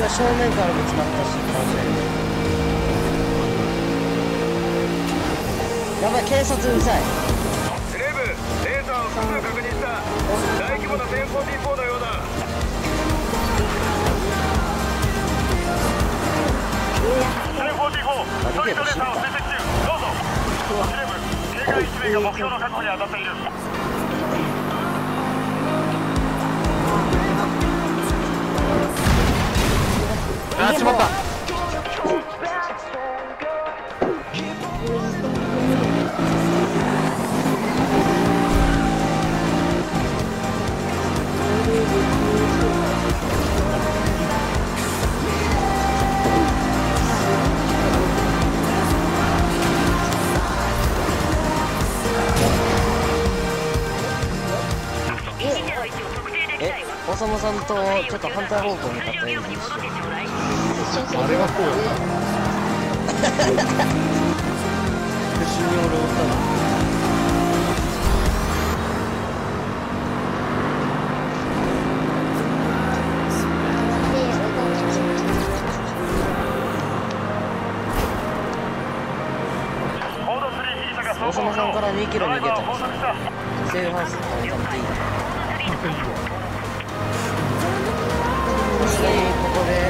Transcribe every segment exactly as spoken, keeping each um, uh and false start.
今正面からぶつかったし、完全に。やばい、警察うるさい。 司令部、レーザーを複数確認した。大規模なテンフォーティーフォーのようだ。テンフォーティーフォー、トリトレーサーを追跡中。どうぞ。司令部、警戒いち名が目標の確保に当たっている。 あー、しまった。 え、おさまさんとちょっと反対方向に向かったようにしよう。 あれはこうやな。 不審に俺を追ったの。おさまさんからにキロ逃げたんですよ。セーフハウスに止めていいの。そしてここで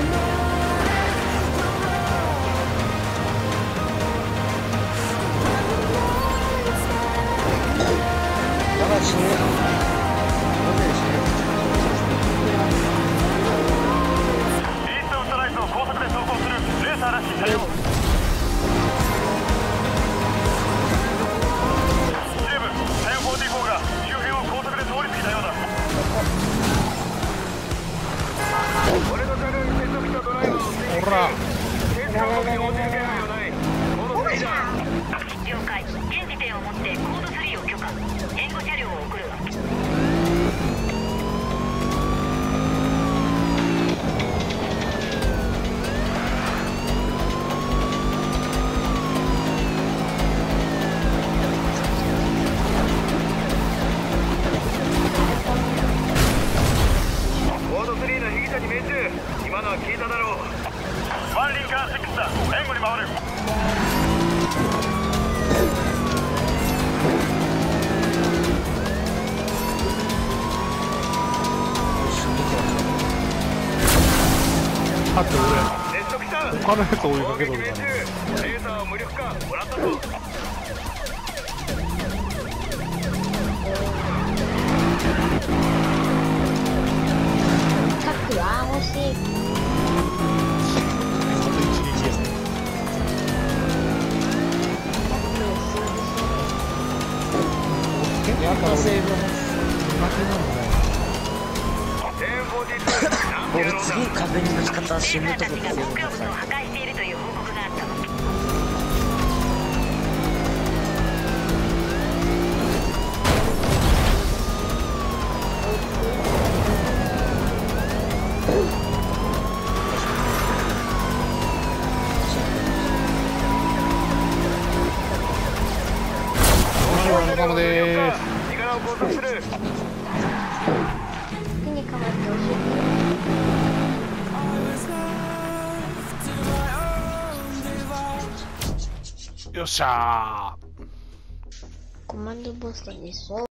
やばい、死ぬ。なぜ死ぬ。 イーストウッドライトを高速で走行するレーサーらしき車両。司令部、テンフォーティーフォーが周辺を高速で通り過ぎたようだ。俺の車両に接続したドライバーを追跡中。 ほら。 警察官に応じる気配はない。コードスリーだ。 了解。現時点をもってコードスリーを許可。援護車両を送る。 コードスリーの被疑者に命中。今のは聞いただろう。ワンリンカーシックスだ。援護に回る。 だって俺、 接触した。 他のやつ追いかけとるからね。 レーザーを無力化もらったぞ。 タックは欲しい。 あと一日ですね。 やっぱセーフ。俺次壁にぶつかったら死ぬとこですよ。 目標物を破壊しているという報告があった。 お疲れ様でーす。 身柄を拘束する。 手にかまって教えて。 よっしゃー。 コマンドボストにそう。